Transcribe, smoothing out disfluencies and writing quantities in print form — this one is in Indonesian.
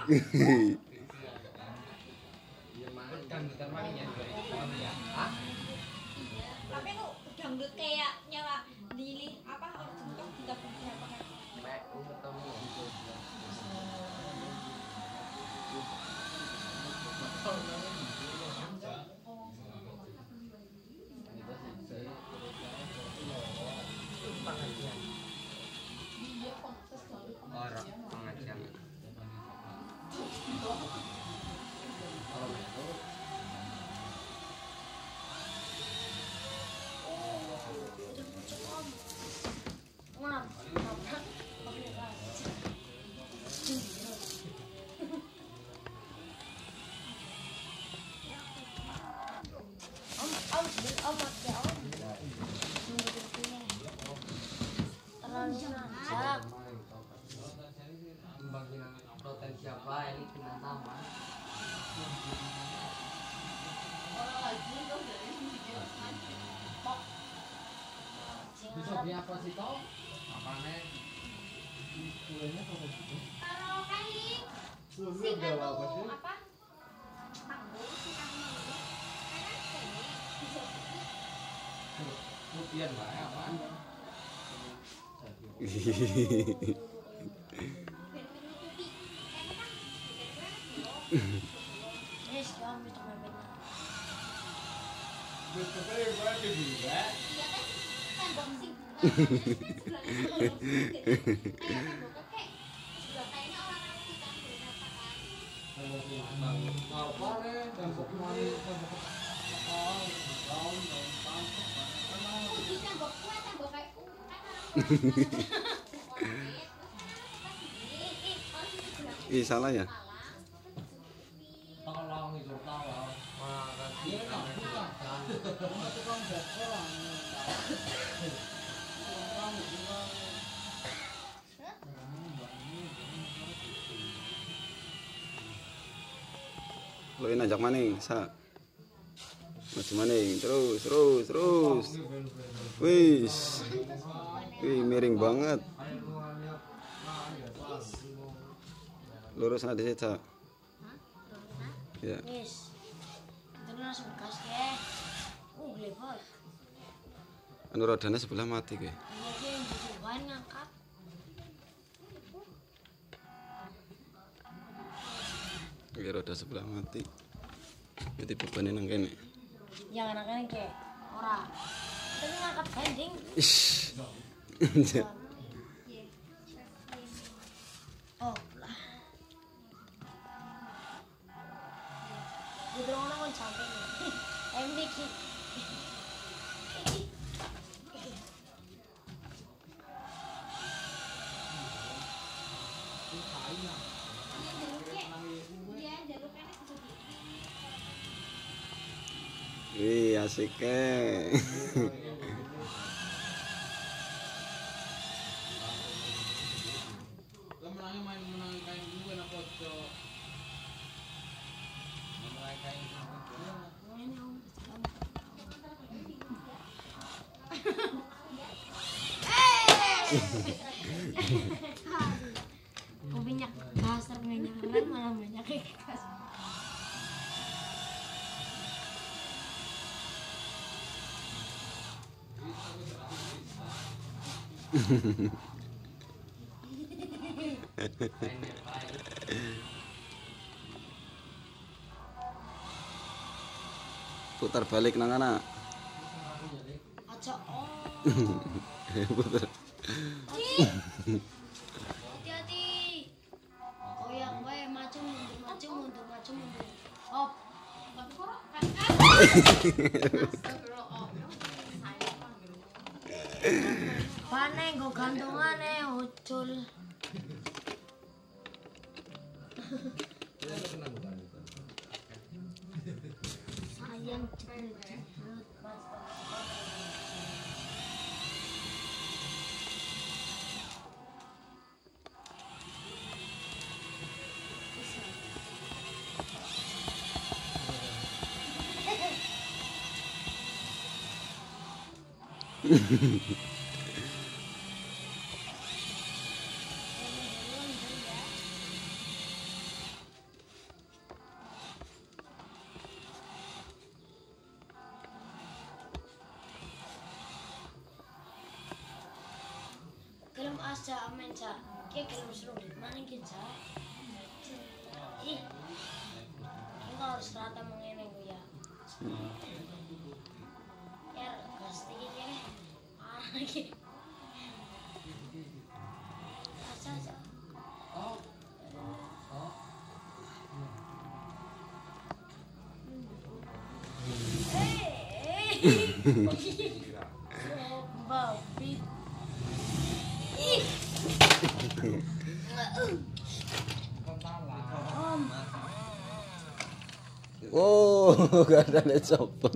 Tapi kok dangdut kayak nyala lilin apa orang bentuk kita punya apa kan? Apa sih toh? Apa nih? Kalau kain si anu apa? Tanggul si tanggul. Putian lah apa? Yes, jangan bisa main benar. Ih, salah ya? Tolong itu tahu. Lo ini ajak maning, sa. Maju maning, terus. Wis. Wih, miring banget. Lurus nanti saja. Ya. Yes. Terus langsung gas ya. Lebar. Anu rodanya sebelah mati ke. Iya, yang butuhan ngangkat. Oke, roda sebelah mati. Jadi bebannya nang kene. Jangan akan kayak ora. Tapi ngangkat banding. Ish. Oh, lah. Gitu orang sampai. MBK. Wih, asiknya. Menang kain juga nak kocok. Menang kain Kau banyak kasar ngenyang malah banyak kasar. Putar balik nang anak. Aja Putar. hati-hati. Goyang wae maju mundur. Op. Pane go gantungane ucul. Sayang cepet. Cak, main cak. Kayak film seru deh. Mana gitu cak? Ih, kita harus rata mengenai gue ya. Ya, pasti ya. Lagi. Aja. Babi. Ih. Oh, gak ada yang copot.